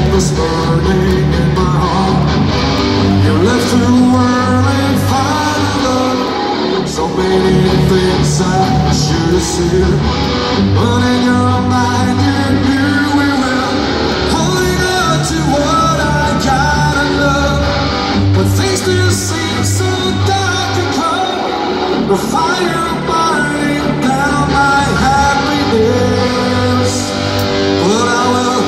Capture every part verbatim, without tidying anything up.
was burning in my heart. You left the world and found love. So many things I should have said, but in your mind you knew it well. Holding on to what I gotta love, but things still seem so dark and cold. The fire burning down my happiness, but I will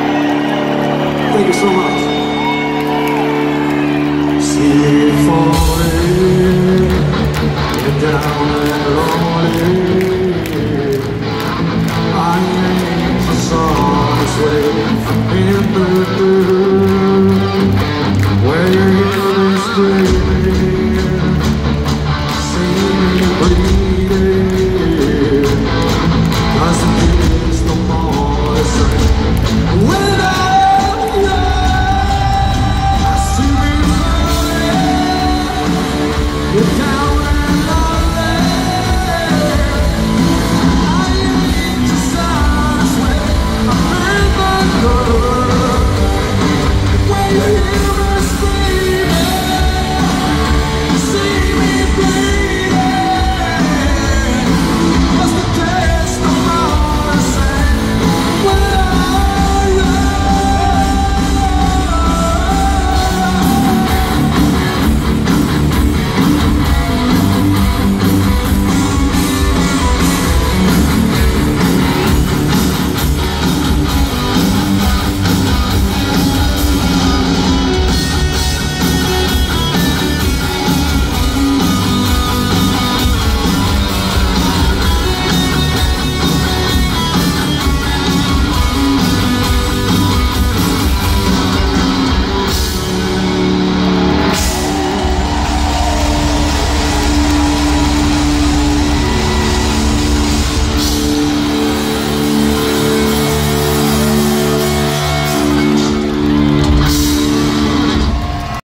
thank you so much. See you for